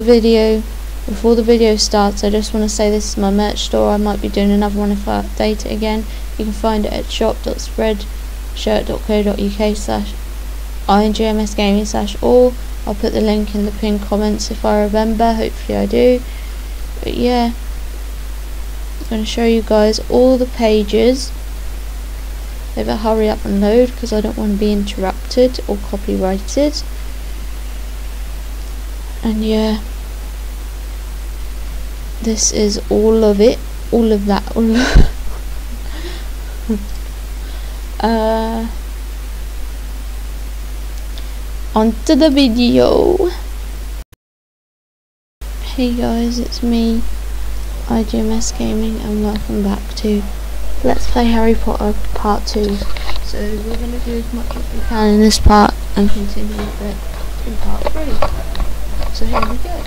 video. Before the video starts, I just want to say this is my merch store. I might be doing another one if I update it again. You can find it at shop.spreadshirt.co.uk/ingmsgaming/all. I'll put the link in the pinned comments if I remember. Hopefully I do. But yeah, I'm going to show you guys all the pages. They better hurry up and load because I don't want to be interrupted or copyrighted. And yeah, this is all of it, all of that, all of onto the video. Hey guys, it's me, IGMS Gaming, and welcome back to Let's Play Harry Potter Part 2. So we're going to do as much as we can in this part and continue with it in Part 3. So here we go.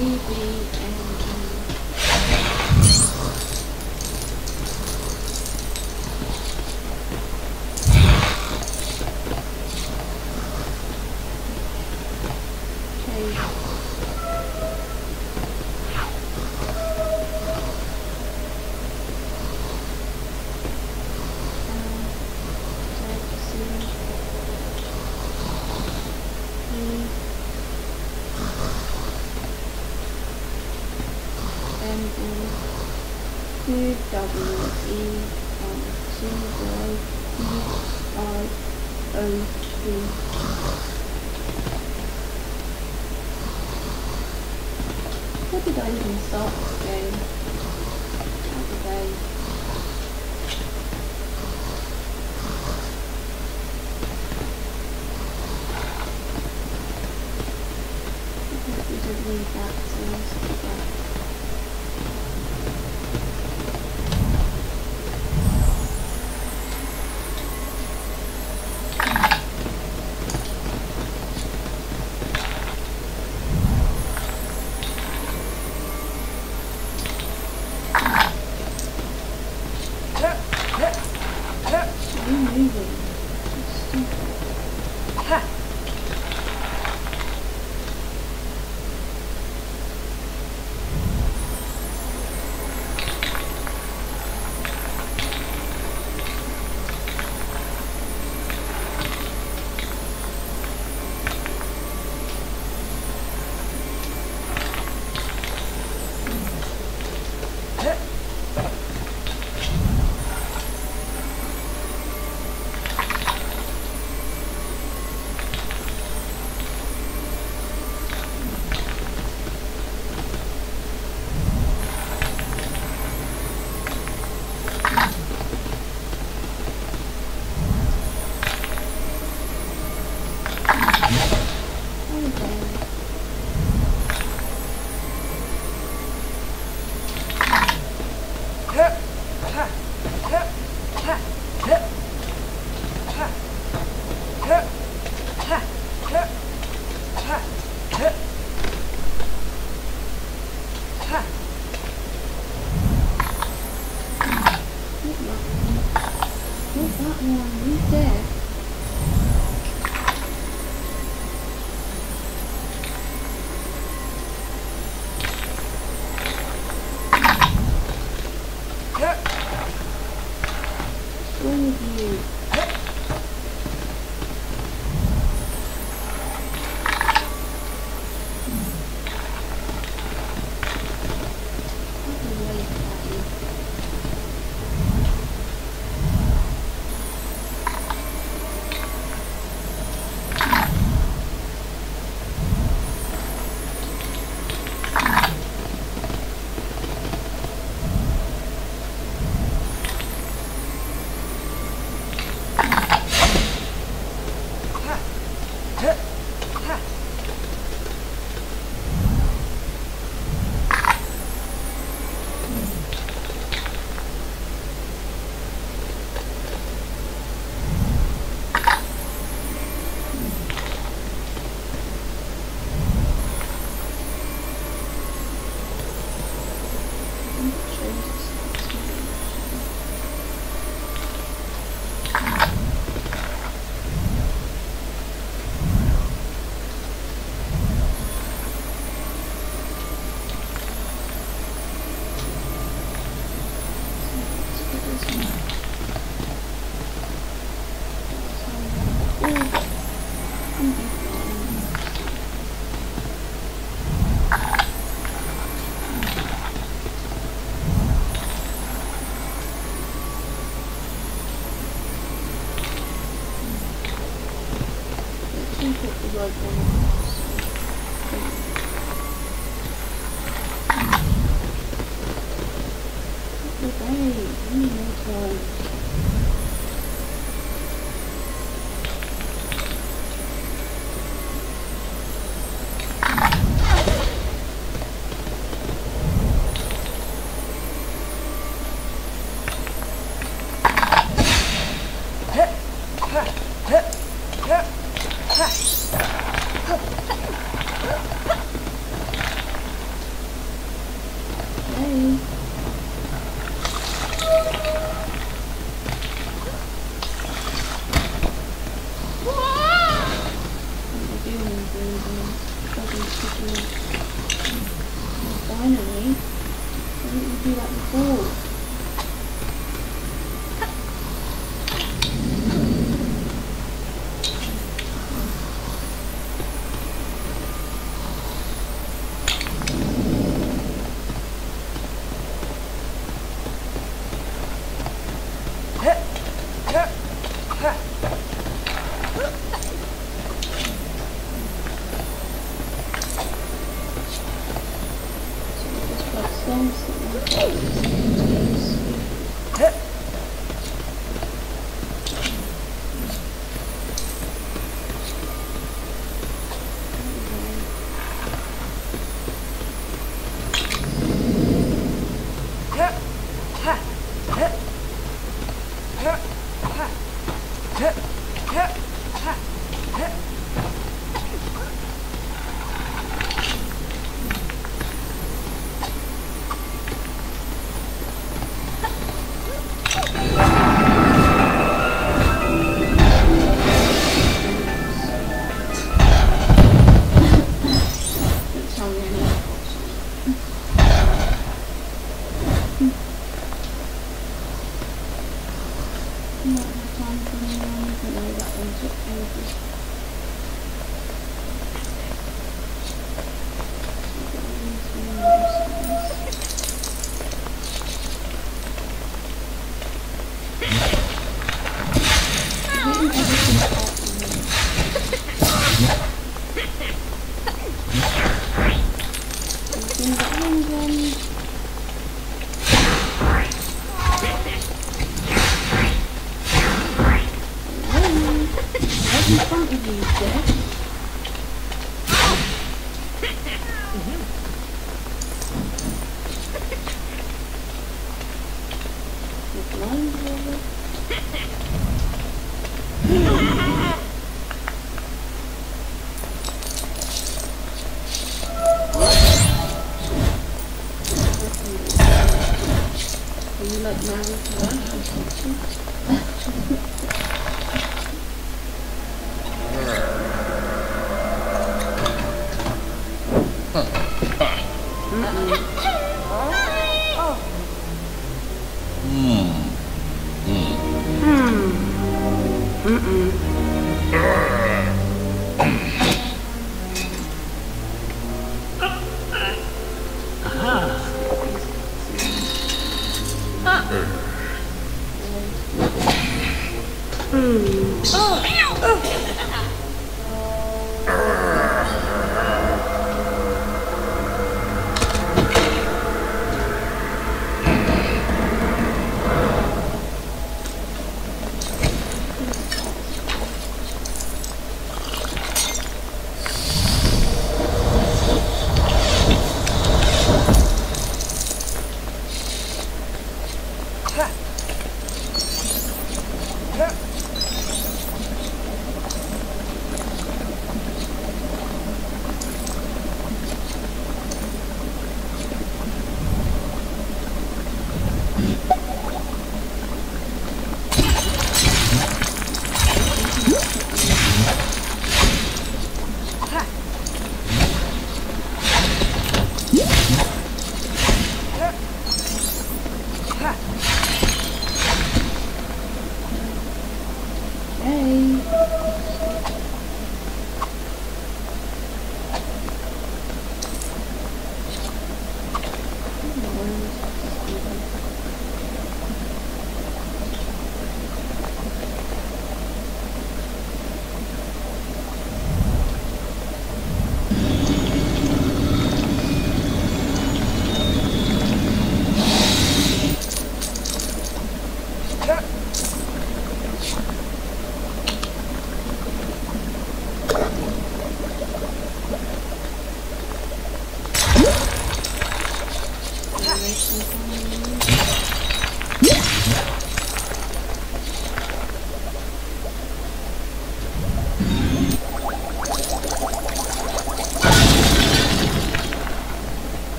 What did I even start this game? How did I? We didn't need that, so let's do that.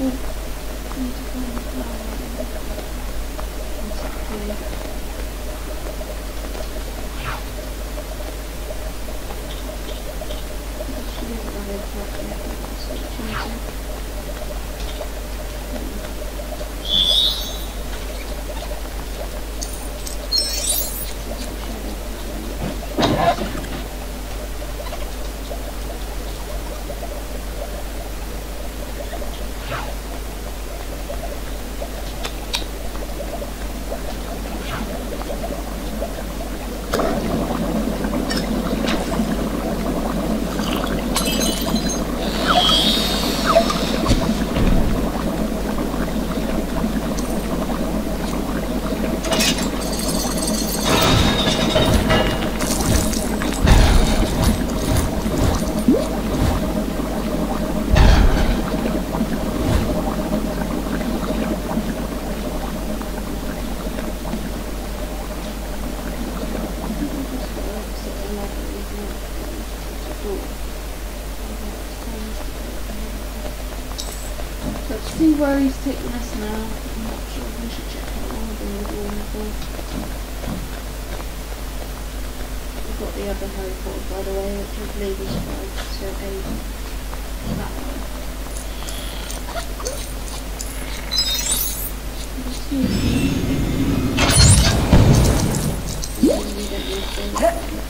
Let's see where he's taking us now. I'm not sure if we should check out all the waterfall. We've got the other Harry Potter, by the way, which I believe is 5 to 8. That way. Let's see if we don't need to.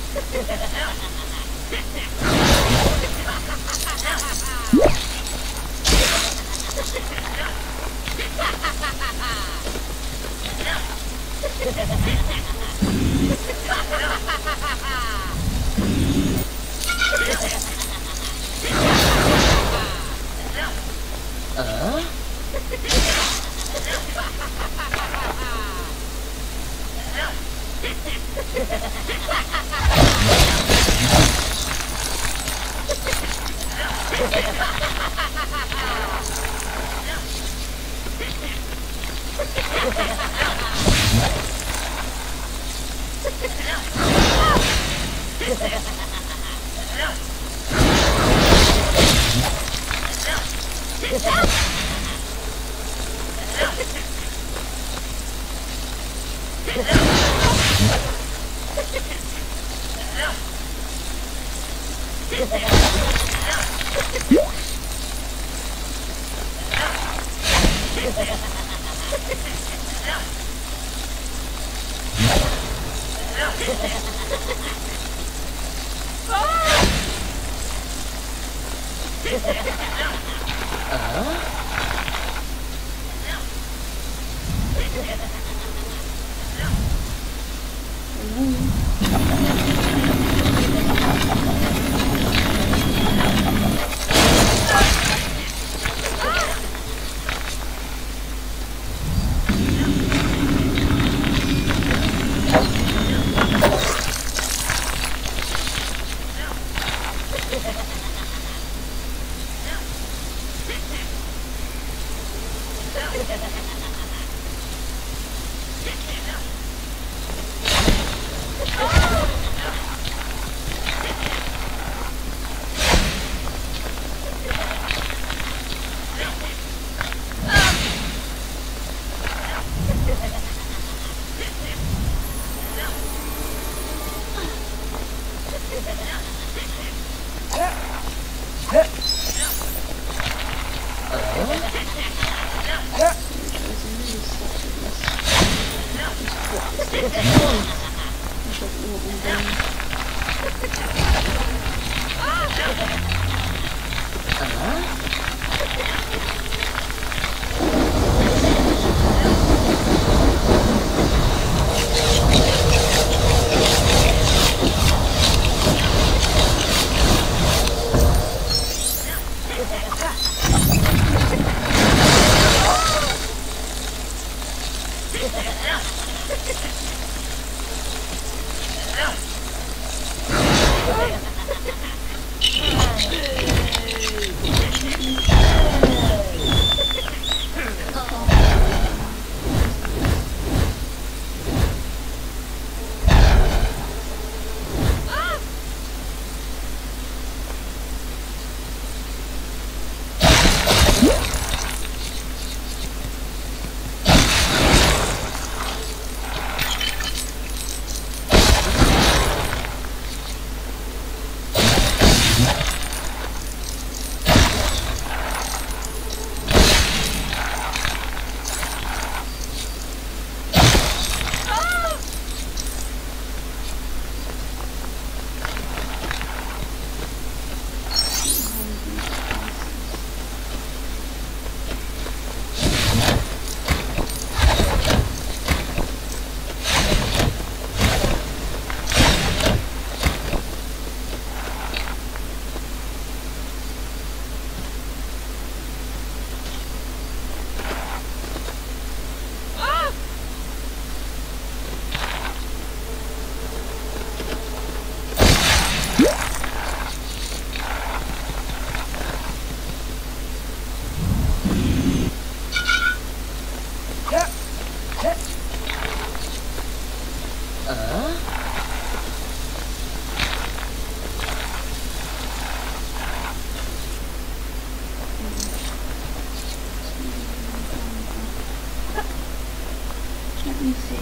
Let me see.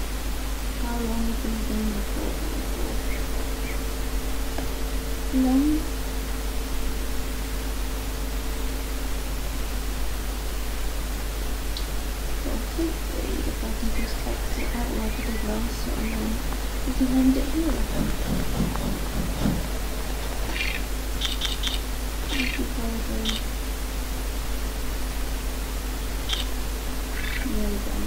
How long have we been recording for? Long? Well, hopefully if I can just exit out like I did last time, We can end it here. Thank you, Colin. Nearly done.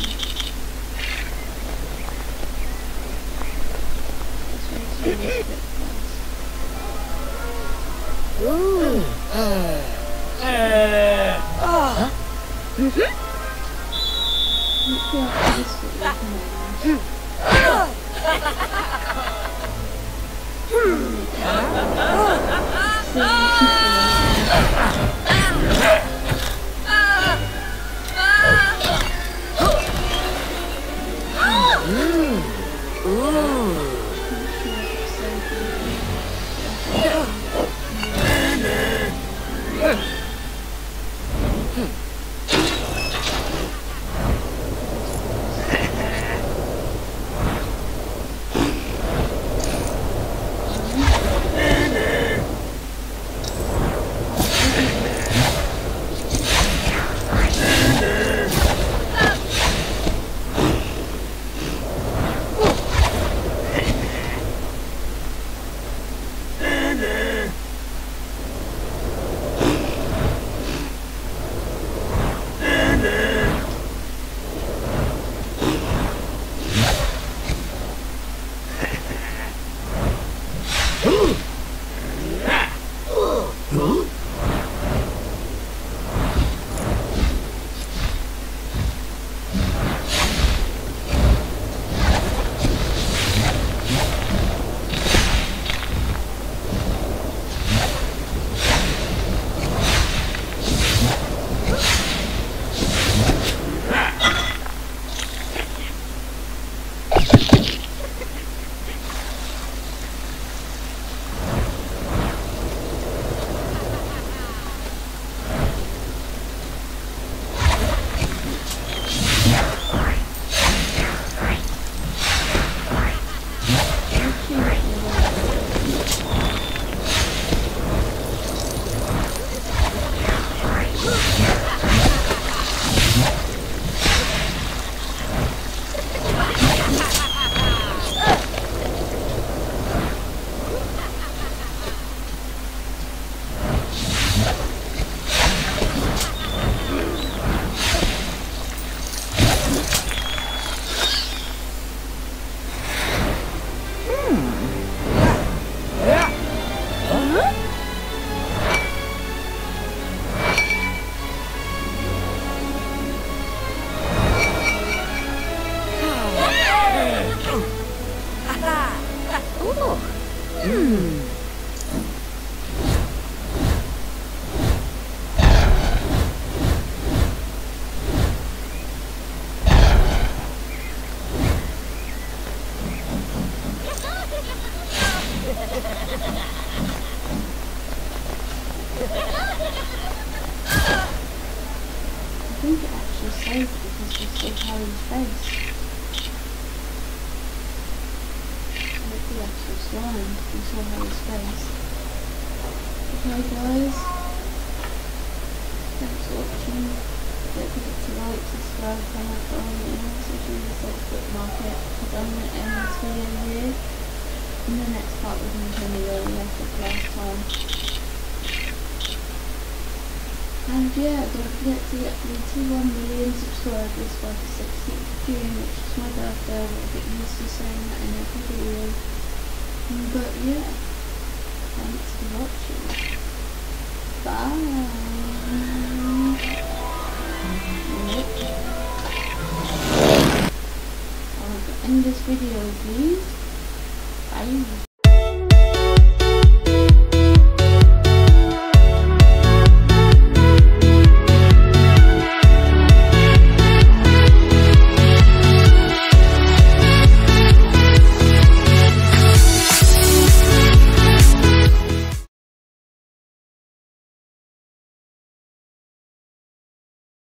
This makes me a bit fast. Ooh. Hopefully after this bit we can end. think it actually saved because we still Harry's face. Look the actual slime, we saw Harry's face. Okay guys, thanks for watching. Don't forget to like, subscribe, comment, follow me, and also do the bookmark it, because I'm going to end this video here. In the next part we're going to continue where we left it last time. And yeah, don't forget to get me to 1 million subscribers by the 16th of June, which is my birthday. I'll get used to saying that in every video. But yeah, thanks for watching. Bye. I'll end this video, please. Bye.